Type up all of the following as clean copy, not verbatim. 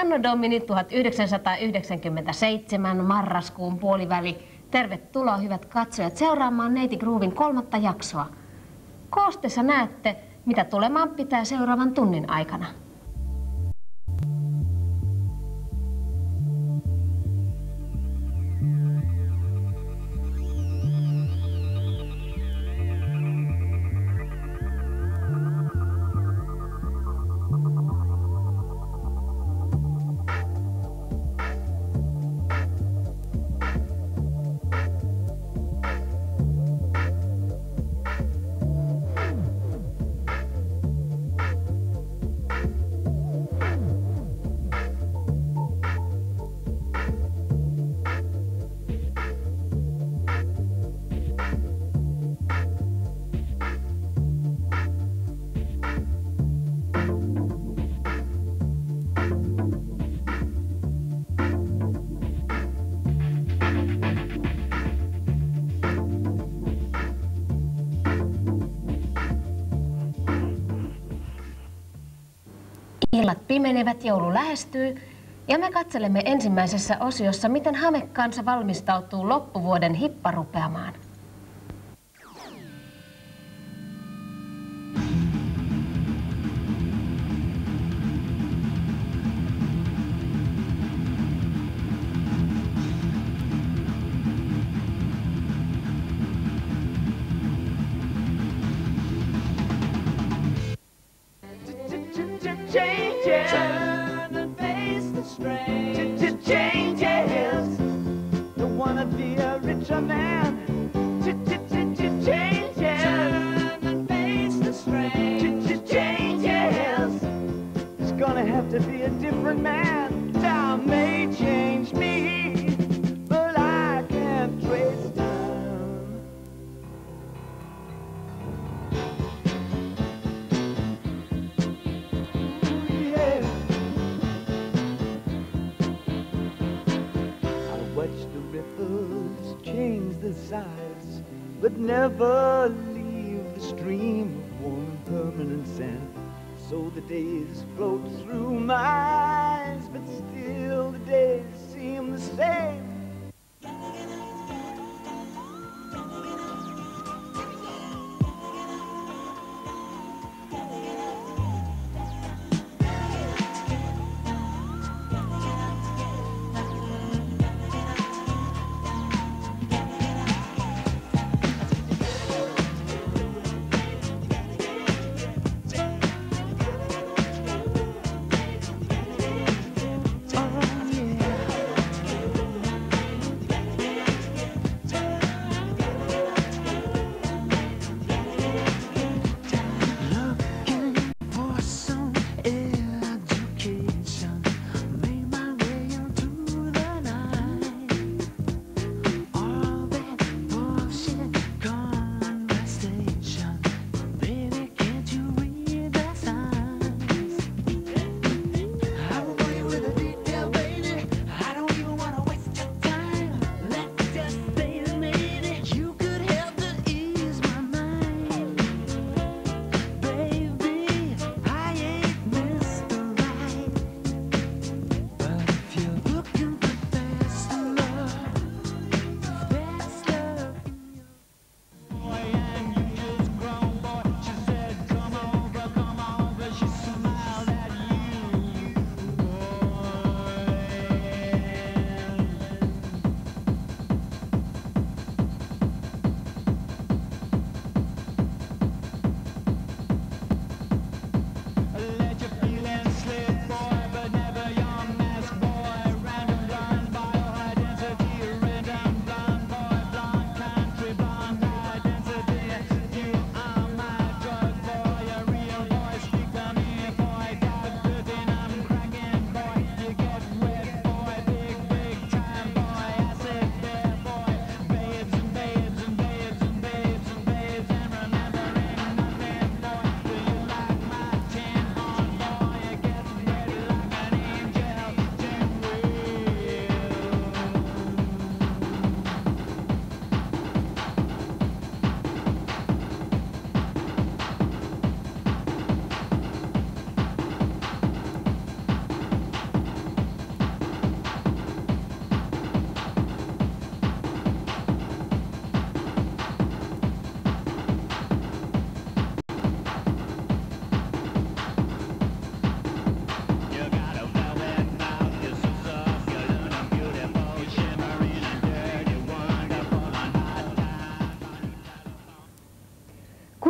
Anno Domini 1997 marraskuun puoliväli. Tervetuloa hyvät katsojat seuraamaan Neiti Groovin 3. jaksoa. Koosteessa näette, mitä tulemaan pitää seuraavan tunnin aikana. Illat pimenevät, joulu lähestyy ja me katselemme ensimmäisessä osiossa, miten Hamekansa valmistautuu loppuvuoden hipparupeamaan. Turn and face the strain. Changes. Don't wanna be a richer man. Changes. Turn and face the strain. Changes. It's gonna have to be a different man. Time may change me, but I can't trace time. Watch the ripples change the size, but never leave the stream of warm permanent sand. So the days float through my eyes, but still the days seem the same.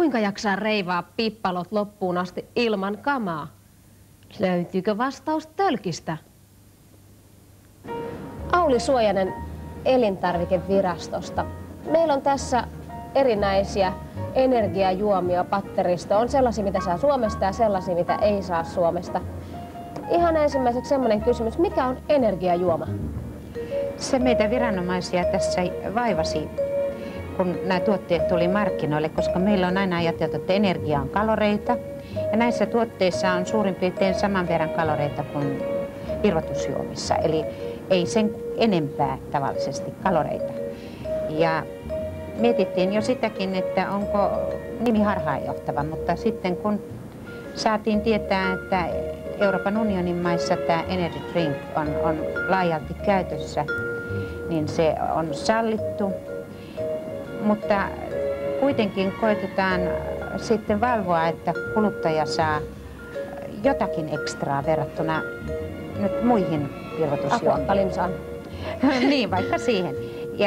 Kuinka jaksaa reivaa pippalot loppuun asti ilman kamaa? Löytyykö vastaus tölkistä? Auli Suojanen Elintarvikevirastosta. Meillä on tässä erinäisiä energiajuomia patterista. On sellaisia, mitä saa Suomesta ja sellaisia, mitä ei saa Suomesta. Ihan ensimmäiseksi semmoinen kysymys, mikä on energiajuoma? Se meitä viranomaisia tässä vaivasi, kun nämä tuotteet tuli markkinoille, koska meillä on aina ajateltu, että energia on kaloreita. Ja näissä tuotteissa on suurin piirtein saman verran kaloreita kuin virvoitusjuomissa, eli ei sen enempää tavallisesti kaloreita. Ja mietittiin jo sitäkin, että onko nimi harhaanjohtava, mutta sitten kun saatiin tietää, että Euroopan unionin maissa tämä energy drink on laajalti käytössä, niin se on sallittu. Mutta kuitenkin koitetaan sitten valvoa, että kuluttaja saa jotakin ekstraa verrattuna nyt muihin virvoitusjuomiin. Niin, vaikka siihen.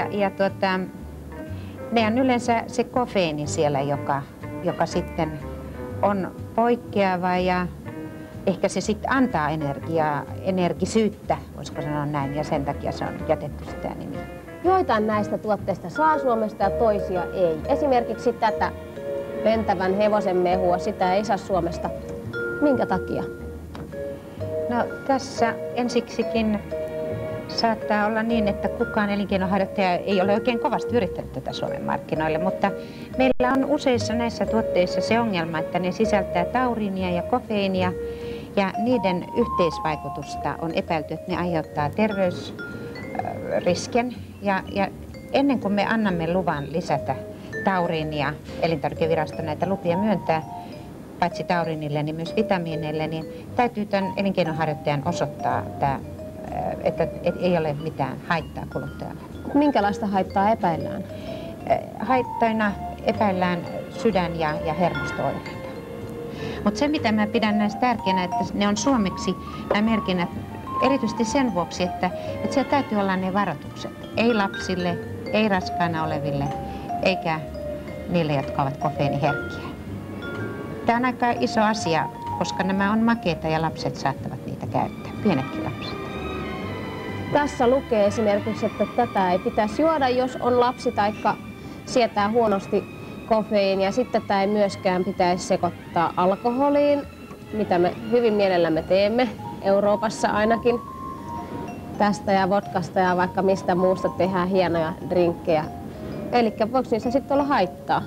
Ne on yleensä se kofeiini siellä, joka sitten on poikkeava ja ehkä se sitten antaa energisyyttä, voisiko sanoa näin, ja sen takia se on jätetty sitä nimiä. Joitain näistä tuotteista saa Suomesta ja toisia ei. Esimerkiksi tätä lentävän hevosen mehua, sitä ei saa Suomesta. Minkä takia? No tässä ensiksikin saattaa olla niin, että kukaan elinkeinoharjoittaja ei ole oikein kovasti yrittänyt tätä Suomen markkinoille, mutta meillä on useissa näissä tuotteissa se ongelma, että ne sisältää tauriinia ja kofeiinia ja niiden yhteisvaikutusta on epäilty, että ne aiheuttaa terveysrisken. Ja ennen kuin me annamme luvan lisätä tauriinia, Elintarvikevirasto näitä lupia myöntää, paitsi tauriinille, niin myös vitamiineille, niin täytyy tämän elinkeinoharjoittajan osoittaa, että ei ole mitään haittaa kuluttajalle. Minkälaista haittaa epäillään? Haittoina epäillään sydän- ja hermosto-oireita. Mutta se, mitä mä pidän näistä tärkeänä, että ne on suomeksi nämä merkinnät erityisesti sen vuoksi, että siellä täytyy olla ne varoitukset. Ei lapsille, ei raskaana oleville, eikä niille, jotka ovat kofeiiniherkkiä. Tämä on aika iso asia, koska nämä on makeita ja lapset saattavat niitä käyttää, pienetkin lapset. Tässä lukee esimerkiksi, että tätä ei pitäisi juoda, jos on lapsi taikka sietää huonosti kofeiinia. Sitten tätä ei myöskään pitäisi sekoittaa alkoholiin, mitä me hyvin mielellämme teemme, Euroopassa ainakin. Tästä ja vodkasta ja vaikka mistä muusta tehdään hienoja drinkkejä. Eli voiko niissä sitten olla haittaa?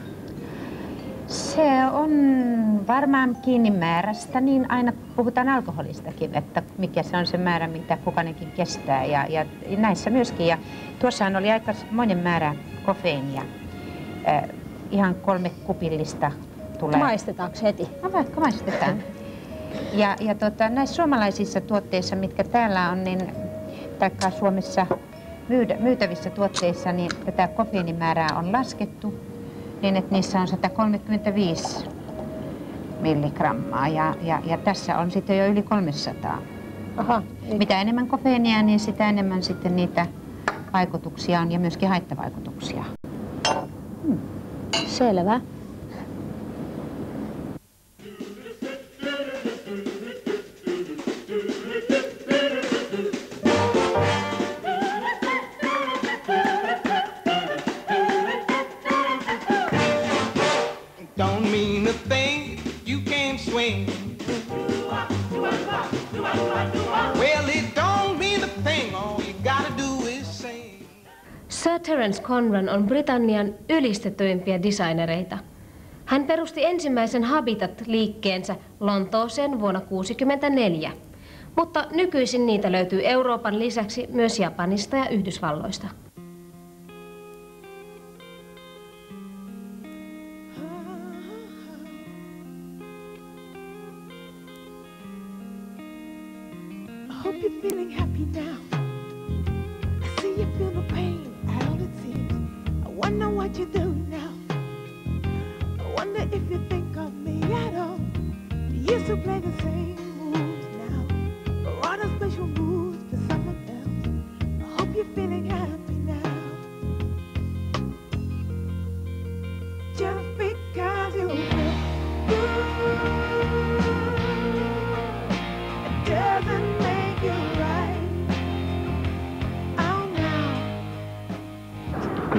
Se on varmaan kiinni määrästä, niin aina puhutaan alkoholistakin, että mikä se on se määrä, mitä kukainenkin kestää ja näissä myöskin. Ja tuossahan oli aika monen määrä kofeiinia, ihan 3 kupillista tulee. Maistetaanko heti? No vaikka maistetaan. Ja näissä suomalaisissa tuotteissa, mitkä täällä on, niin, taikka Suomessa myytävissä tuotteissa, niin tätä kofeiinimäärää on laskettu. Niin, että niissä on 135 milligrammaa ja tässä on sitten jo yli 300. Aha, mitä enemmän kofeiinia, niin sitä enemmän sitten niitä vaikutuksia on ja myöskin haittavaikutuksia. Selvä. Don't mean a thing, you can't swing. Well, it don't mean a thing, all you gotta do is sing. Sir Terence Conran on Britannian ylistetyimpiä designereita. Hän perusti ensimmäisen Habitat-liikkeensä Lontooseen vuonna 1964, mutta nykyisin niitä löytyy Euroopan lisäksi myös Japanista ja Yhdysvalloista. Hope you're feeling happy now. I see you feel the pain, all it seems. I wonder what you're doing now. I wonder if you think of me at all. You used to play the same moves now, but what a special moves for someone else. I hope you're feeling happy now. Just because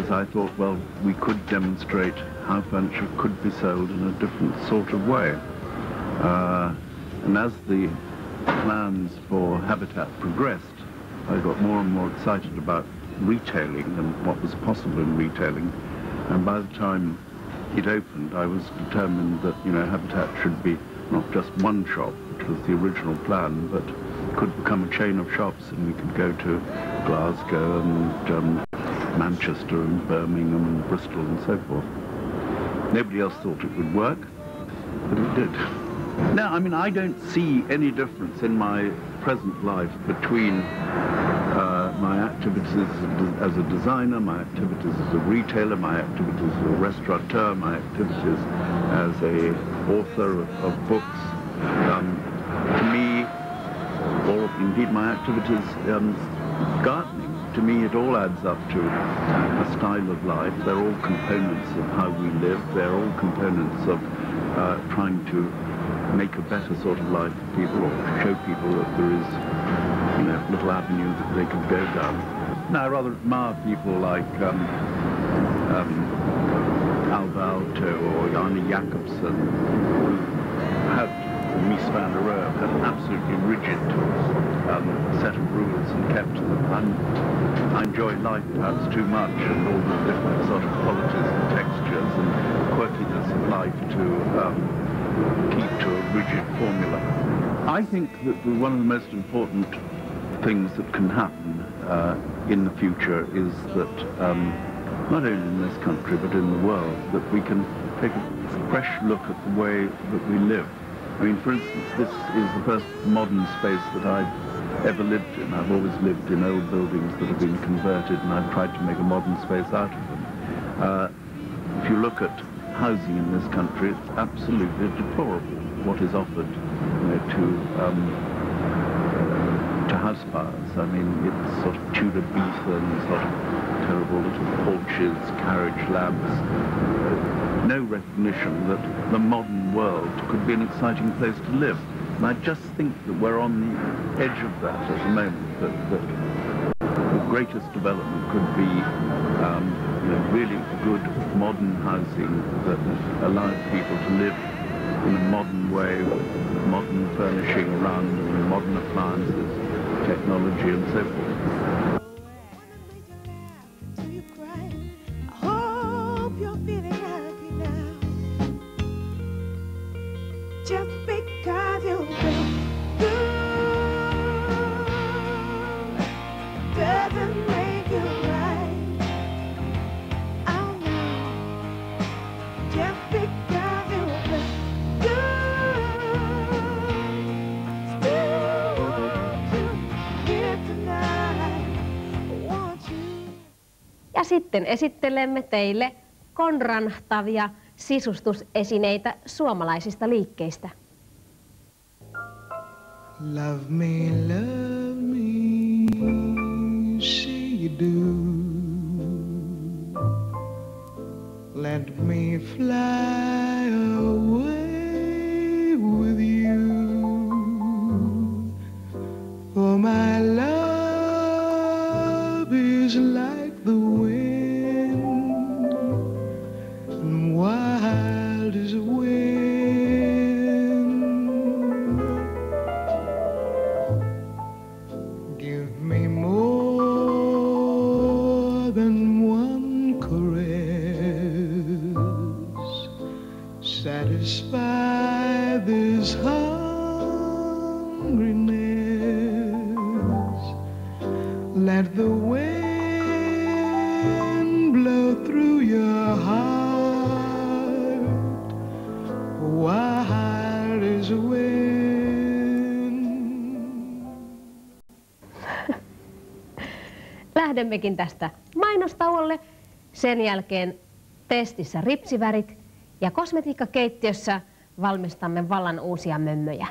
because I thought, well, we could demonstrate how furniture could be sold in a different sort of way. And as the plans for Habitat progressed, I got more and more excited about retailing and what was possible in retailing. And by the time it opened, I was determined that, you know, Habitat should be not just one shop, which was the original plan, but could become a chain of shops, and we could go to Glasgow and Manchester and Birmingham and Bristol and so forth. Nobody else thought it would work, but it did. No, I mean, I don't see any difference in my present life between my activities as a designer, my activities as a retailer, my activities as a restaurateur, my activities as an author of books. To me, or indeed my activities gardening, to me it all adds up to a style of life. They're all components of how we live. They're all components of trying to make a better sort of life for people, or show people that there is, you know, little avenue that they could go down. Now, I rather admire people like Alva Aalto or Janne Jacobsen, who had, Mies van der Rohe, had an absolutely rigid set of rules and kept to them. I enjoy life perhaps too much, and all the different sort of qualities and textures and quirkiness of life to keep to a rigid formula. I think that one of the most important things that can happen in the future is that, not only in this country but in the world, that we can take a fresh look at the way that we live. I mean, for instance, this is the first modern space that I've ever lived in. I've always lived in old buildings that have been converted, and I've tried to make a modern space out of them. If you look at housing in this country, it's absolutely deplorable what is offered, you know, to house buyers. I mean, it's sort of Tudor Beetham, sort of terrible little porches, carriage lamps. No recognition that the modern world could be an exciting place to live. And I just think that we're on the edge of that at the moment, that the greatest development could be you know, really good modern housing that allowed people to live in a modern way, with modern furnishing around them, modern appliances, technology and so forth. Just because you feel good doesn't make you right. Oh no. Just because you feel good, still want you here tonight. Want you. Ja sitten esittelemme teille konranhtavia sisustusesineitä suomalaisista liikkeistä. Love me, say you do. Let me fly away with you. For my love is like the wind, and wild as a wind. Give me more than one caress. Satisfy this hungriness. Let the wind blow through your heart, wild as a wind. Lähdemmekin tästä mainostauolle. Sen jälkeen testissä ripsivärit ja kosmetiikkakeittiössä valmistamme vallan uusia mömmöjä.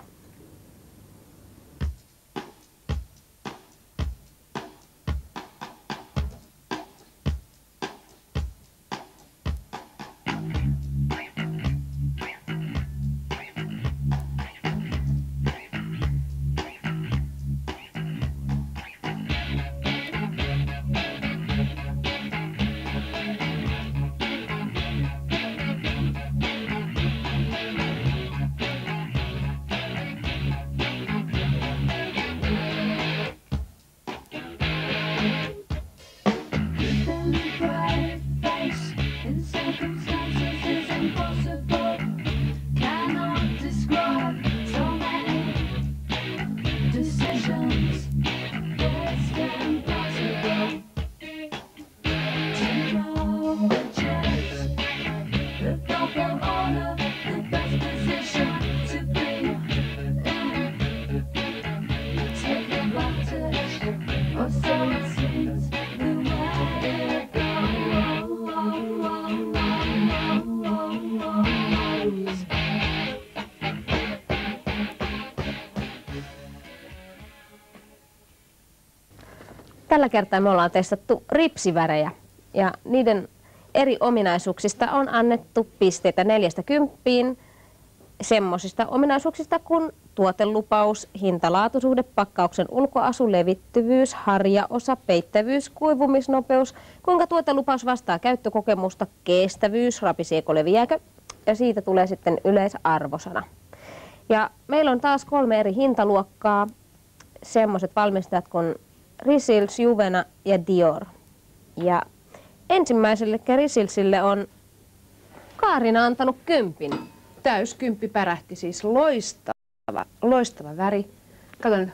Tällä kertaa me ollaan testattu ripsivärejä ja niiden eri ominaisuuksista on annettu pisteitä 4–10 semmoisista ominaisuuksista kuin tuotelupaus, hinta-laatusuhde, pakkauksen ulkoasu, levittyvyys, harjaosa, peittävyys, kuivumisnopeus, kuinka tuotelupaus vastaa käyttökokemusta, kestävyys, rapiseeko, leviääkö, ja siitä tulee sitten yleisarvosana. Ja meillä on taas 3 eri hintaluokkaa, semmoiset valmistajat kuin Risils, Juvena ja Dior. Ja ensimmäiselle Risilsille on Kaarina antanut 10. Täyskymppi pärähti, siis loistava väri. Katon,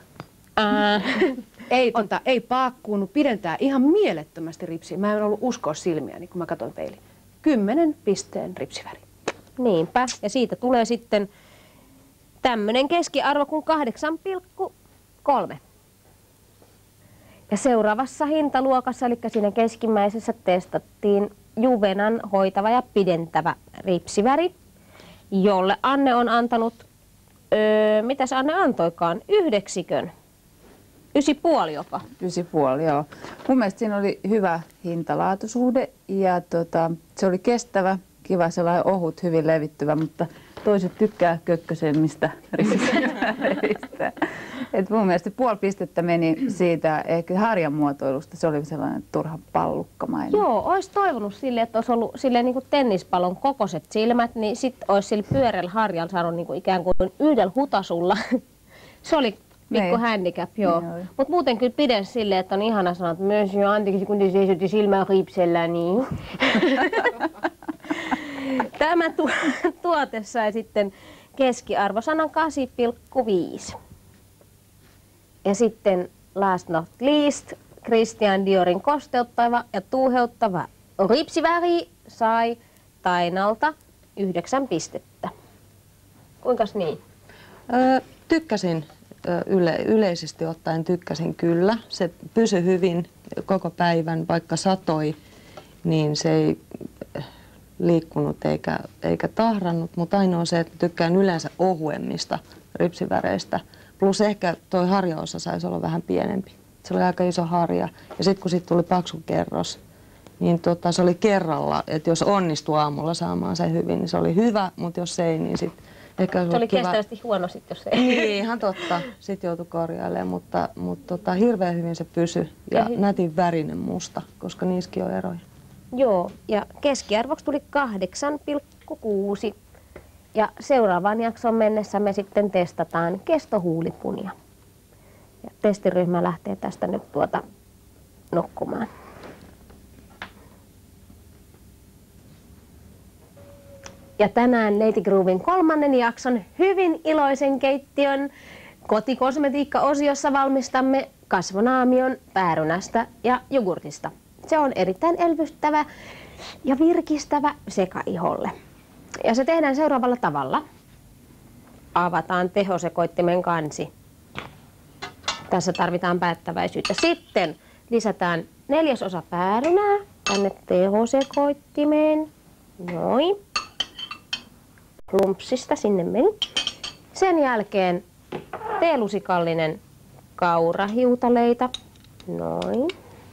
ei paakkuunut, pidentää ihan mielettömästi ripsiä. Mä en ollut uskoa silmiäni, kun mä katsoin peiliin. 10 pisteen ripsiväri. Niinpä, ja siitä tulee sitten tämmöinen keskiarvo kuin 8,3. Ja seuraavassa hintaluokassa, eli siinä keskimmäisessä, testattiin Juvenan hoitava ja pidentävä ripsiväri, jolle Anne on antanut, mitäs Anne antoikaan, 9. 9,5 jopa. 9,5, joo. Mun mielestä siinä oli hyvä hinta-laatusuhde ja se oli kestävä, kiva, sellainen ohut, hyvin levittyvä, mutta toiset tykkää kökkösemmistä ripsiväristä. Et mun mielestä 0,5 pistettä meni siitä ehkä harjan muotoilusta, se oli sellainen turha pallukkamainen. Joo, olisi toivonut sille, että olisi ollut silleen niin kuin tennispallon kokoiset silmät, niin sitten olisi sillä pyöreällä harjalla saanut niin kuin ikään kuin yhdellä hutasulla. Se oli pikku handicap, joo. Mutta muuten kyllä pidän silleen, että on ihana sanoa, että Monsieur, anteeksi kun te seisotte silmää ripsellä, niin. Tämä tuote sai sitten keskiarvosanan 8,5. Ja sitten last not least, Christian Diorin kosteuttava ja tuuheuttava ripsiväri sai Tainalta 9 pistettä. Kuinkas niin? Tykkäsin, yleisesti ottaen tykkäsin kyllä. Se pysyi hyvin koko päivän, vaikka satoi, niin se ei liikkunut eikä tahrannut, mutta ainoa se, että tykkään yleensä ohuemmista ripsiväreistä. Plus ehkä toi harjaosa saisi olla vähän pienempi. Se oli aika iso harja. Ja sitten kun siitä tuli paksu kerros, niin se oli kerralla, että jos onnistui aamulla saamaan sen hyvin, niin se oli hyvä, mutta jos ei, niin sitten ehkä se oli kiva. Kestävästi huono sitten, jos ei. Niin, ihan totta. Sitten joutui korjailemaan, mutta hirveän hyvin se pysyi ja nätin värinen musta, koska niissäkin on eroja. Joo, ja keskiarvoksi tuli 8,6. Ja seuraavaan jakson mennessä me sitten testataan kestohuulipunia. Ja testiryhmä lähtee tästä nyt nukkumaan. Ja tänään Neiti Groovin 3. jakson hyvin iloisen keittiön kotikosmetiikka-osiossa valmistamme kasvonaamion päärynästä ja jogurtista. Se on erittäin elvyttävä ja virkistävä sekaiholle. Ja se tehdään seuraavalla tavalla. Avataan tehosekoittimen kansi. Tässä tarvitaan päättäväisyyttä. Sitten lisätään 1/4 päärynää tänne tehosekoittimeen. Noin. Plumpsista sinne meni. Sen jälkeen teelusikallinen kaurahiutaleita. Noin.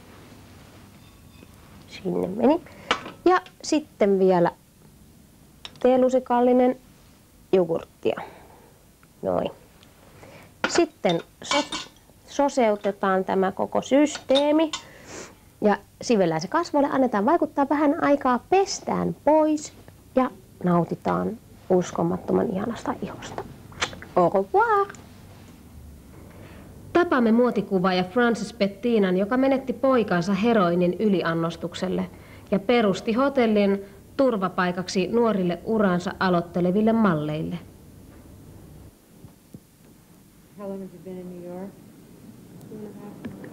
Sinne meni. Ja sitten vielä teelusikallinen jogurttia. Noin. Sitten soseutetaan tämä koko systeemi ja sivellään se kasvoille, annetaan vaikuttaa vähän aikaa, pestään pois ja nautitaan uskomattoman ihanasta ihosta. Au revoir! Tapaamme muotikuvaaja Frances Bettinan, joka menetti poikansa heroinin yliannostukselle ja perusti hotellin turvapaikaksi nuorille uransa aloitteleville malleille. How long have you been in New York? 2.5 years.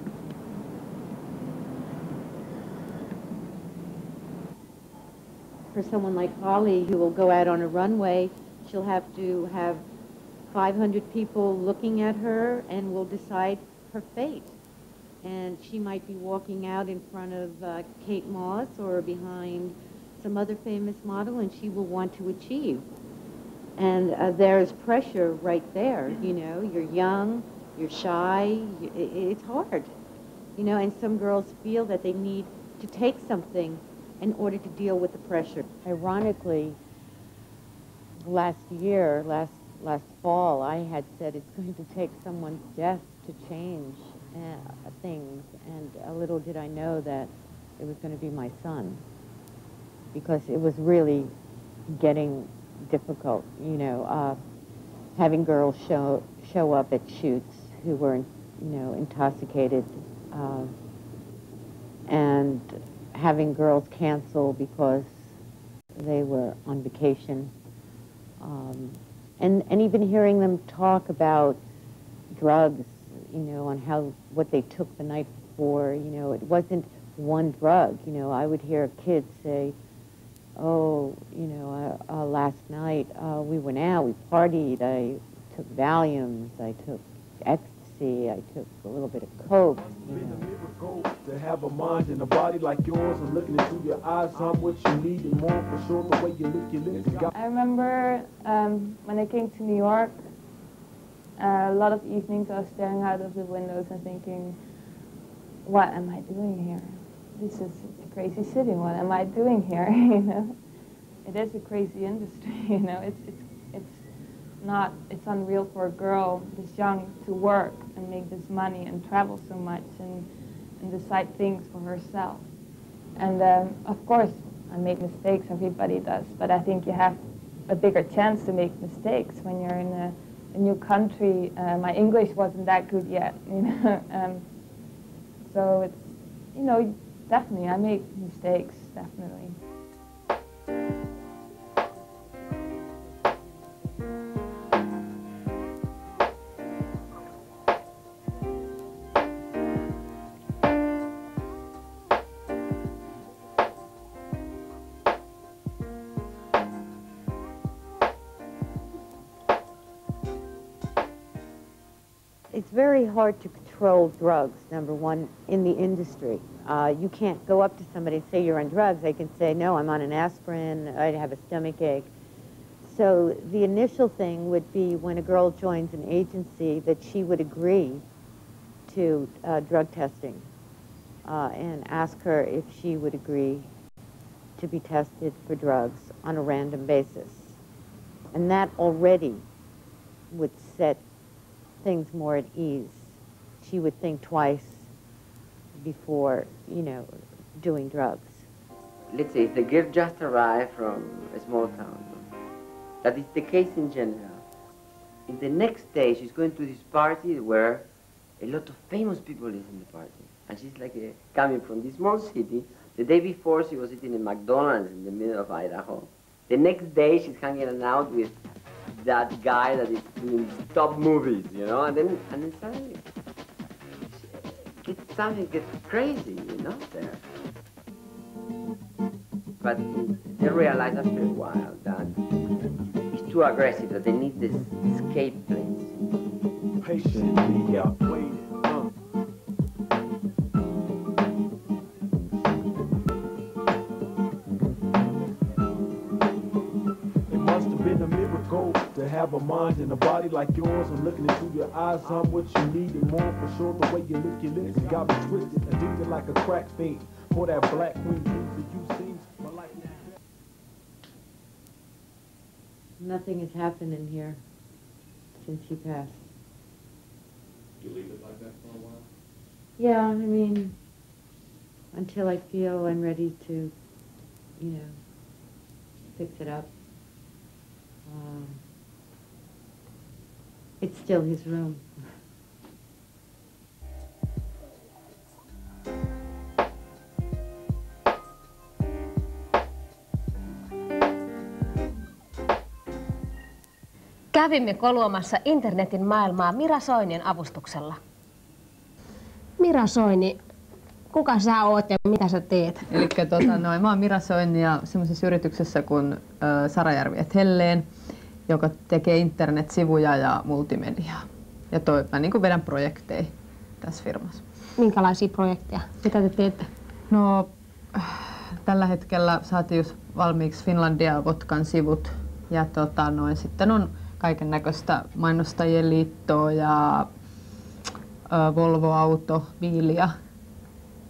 For someone like Holly, who will go out on a runway, she'll have to have 500 people looking at her and will decide her fate. And she might be walking out in front of Kate Moss or behind some other famous model, and she will want to achieve. And there's pressure right there, you know. You're young, you're shy, it's hard. You know, and some girls feel that they need to take something in order to deal with the pressure. Ironically, last fall, I had said it's going to take someone's death to change things, and little did I know that it was going to be my son, because it was really getting difficult, you know, having girls show up at shoots who were, you know, intoxicated, and having girls cancel because they were on vacation, and even hearing them talk about drugs, you know, on what they took the night before. You know, it wasn't one drug. You know, I would hear kids say, oh, you know, last night we went out, we partied, I took Valiums, I took ecstasy, I took a little bit of coke. You know. To have a mind and a body like yours, and looking into your eyes, I'm what you need and more for sure. The way you look, your lips. I remember when I came to New York, a lot of evenings I was staring out of the windows and thinking, what am I doing here? This is a crazy city. What am I doing here? You know, it is a crazy industry. You know, it's unreal for a girl this young to work and make this money and travel so much and decide things for herself. And of course, I make mistakes. Everybody does, but I think you have a bigger chance to make mistakes when you're in a new country. My English wasn't that good yet, you know. So it's, you know, definitely I make mistakes, definitely. It's very hard to control drugs, number one, in the industry. You can't go up to somebody and say you're on drugs. They can say, no, I'm on an aspirin, I have a stomach ache. So the initial thing would be when a girl joins an agency that she would agree to drug testing and ask her if she would agree to be tested for drugs on a random basis. And that already would set things more at ease. She would think twice before, you know, doing drugs. Let's say if the girl just arrived from a small town, that is the case in general. In the next day, she's going to this party where a lot of famous people is in the party. And she's like coming from this small city. The day before, she was eating in McDonald's in the middle of Idaho. The next day, she's hanging out with that guy that is doing top movies, you know, and then suddenly something gets crazy, you know, there. But they realize after a while that it's too aggressive, that they need this escape place. Patiently outweighed. To have a mind and a body like yours, and looking into your eyes, I'm what you need and more for sure. The way you look, your lips got me twisted, addicted like a crack fiend. For that black queen juice that you seems my life. Nothing has happened in here since he passed. You leave it like that for a while? Yeah, I mean, until I feel I'm ready to, you know, fix it up. It's still his room. Kävimme koluamassa internetin maailmaa Mira Soinin avustuksella. Mira Soini, kuka sä oot ja mitä sä teet? Elikkä mä oon Mira Soini ja semmoisessa yrityksessä kuin Sarajärvi et Helleen, joka tekee internetsivuja ja multimediaa. Ja mä niin kuin vedän projekteja tässä firmassa. Minkälaisia projekteja? Mitä te teette? No, tällä hetkellä saatiin just valmiiksi Finlandia Vodkan sivut. Ja sitten on kaiken näköistä mainostajien liittoa ja Volvo Auto, Biilia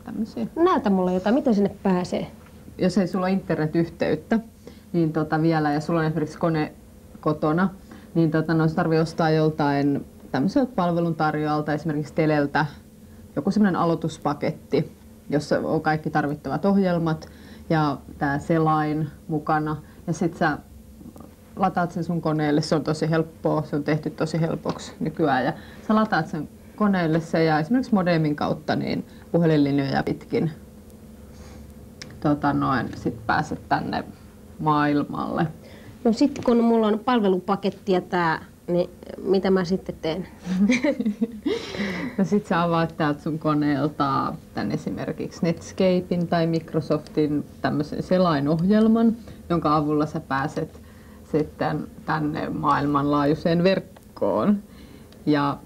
tämmöisiä. Näytä mulle jotain, miten sinne pääsee? Jos ei sulla ole internetyhteyttä, niin vielä, ja sulla on esimerkiksi kone kotona, niin se tarvii ostaa joltain tämmöiseltä palveluntarjoajalta, esimerkiksi Teleltä, joku semmoinen aloituspaketti, jossa on kaikki tarvittavat ohjelmat ja tää selain mukana. Ja sit sä lataat sen sun koneelle, se on tosi helppoa, se on tehty tosi helpoksi nykyään. Ja sä lataat sen koneelle se ja esimerkiksi modemin kautta niin puhelinlinjoja pitkin sit pääset tänne maailmalle. No sitten kun mulla on palvelupaketti ja tää, niin mitä mä sitten teen? No sit sä avaat täältä sun koneelta tän esimerkiksi Netscapein tai Microsoftin tämmöisen selainohjelman, jonka avulla sä pääset sitten tänne maailmanlaajuiseen verkkoon. Ja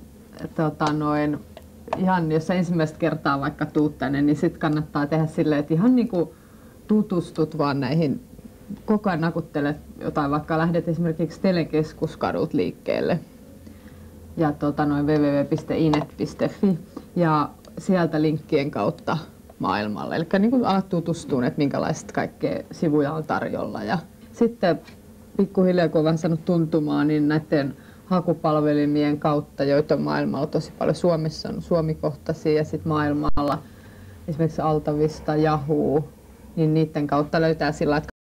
ihan jos sä ensimmäistä kertaa vaikka tuut tänne, niin sit kannattaa tehdä silleen, että ihan niinku tutustut vaan näihin, koko ajan nakuttelet jotain, vaikka lähdet esimerkiksi Telekeskuskadut liikkeelle ja www.inet.fi ja sieltä linkkien kautta maailmalle. Eli niin kuin alat tutustua, että minkälaista kaikkea sivuja on tarjolla. Ja sitten pikkuhiljaa, kun on vähän saanut tuntumaan, niin näiden hakupalvelimien kautta, joita on maailmalla tosi paljon. Suomessa on suomikohtaisia ja sitten maailmalla esimerkiksi Altavista, Yahoo, niin niiden kautta löytää sillä, että